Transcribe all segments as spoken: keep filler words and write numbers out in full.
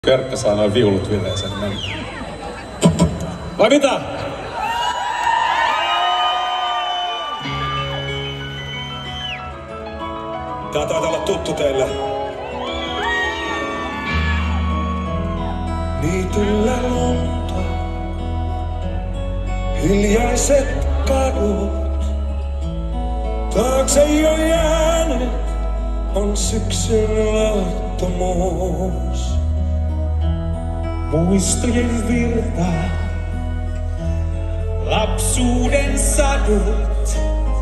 Körkkä saa noin viulut vireeseen mennä. Vai mitä? Tää taitaa olla tuttu teille. Niityllä lunta, hiljaiset kadut, taakse jo jäänyt on syksyn levottomuus. Muistojen virta, lapsuuden sadut,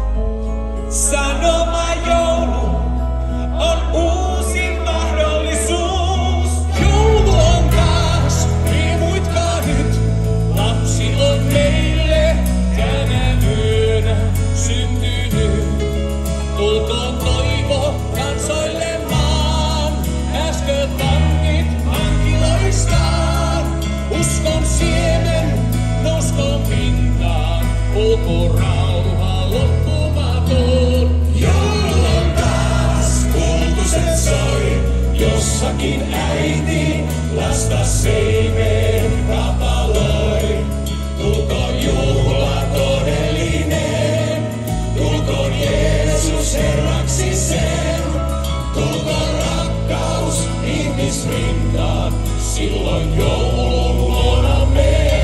sanoma joulu on uusi mahdollisuus. Joulu on taas, riemuitkaa nyt, lapsi on meille tänä yönä syntynyt. Tulkoon toivo kansoille maan, äsken vangit vankiloistaan. Uskon siemen, nouskoon pintaan, olkoon rauha loppumaton. Joulu on taas, kulkuset soi, jossakin äiti lasta seimeen rapaloi. Tulkoon juhla todellinen, tulkoon Jeesus Herraksi sen. Tulkoon rakkaus ihmisrintaan, silloin joulun luona me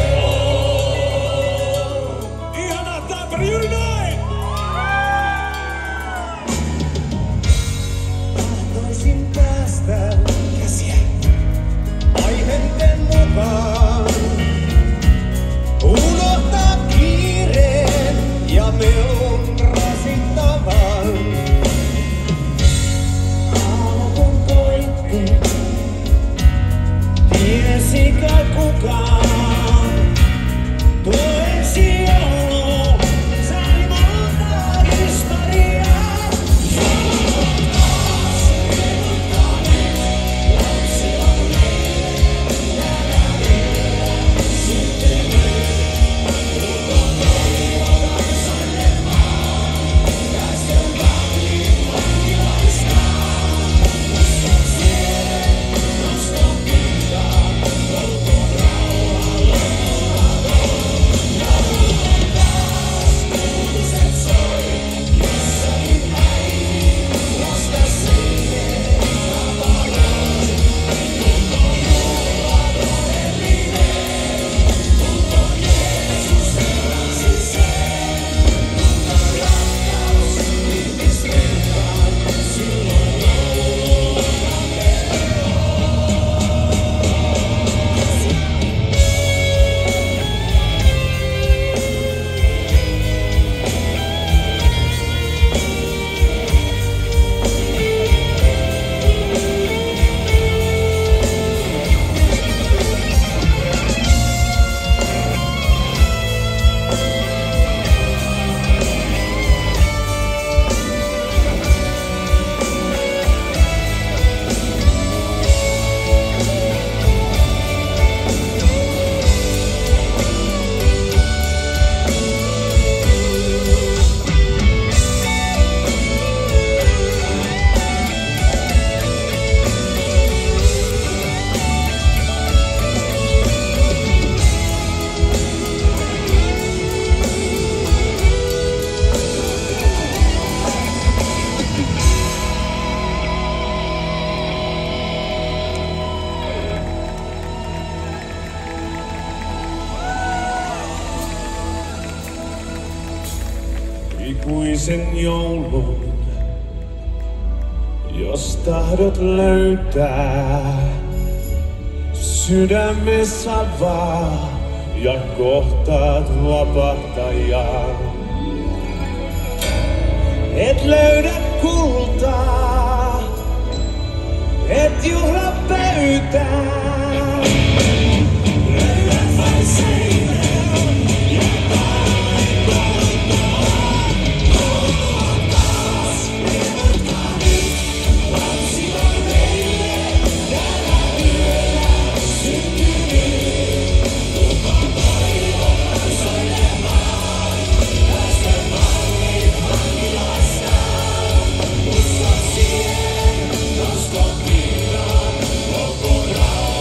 on. Ihanaa Tampere, juuri näin! Tahtoisin päästä käsiä aihenten mukaan. Unohtaa kiireen ja melun rasittavan. Aallon koitti. Tiesikö kukaan, tuo ensi joulu sai monta historiaa. Joulu on taas, riemuitkaa nyt, lapsi on meille tänä yönä syntynyt. Tulkoon toivo kansoille maan, päästön vangit vankiloistaan. Uskon siemen, nouskoon pintaan. Ikuisen joulun, jos tahdot löytää, sydämessä avaa ja kohtaat vapahtajan. Et löydä kultaa, et juhla pöytää. Löydät vain seinän ja päivän polttoon. Joulu on taas, riemuitkaa nyt, lapsi on meille tänä yönä syntynyt. Tulkoon toivo kansoille maan, päästön vangit vankiloistaan. Uskon siihen, nouskoon pintaan, olkoon rauha.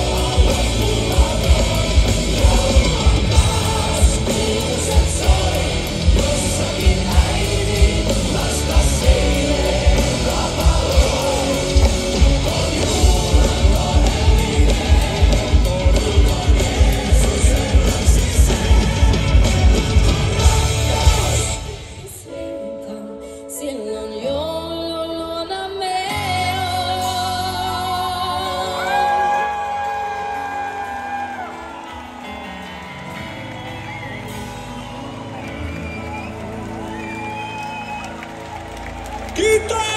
Kiitos!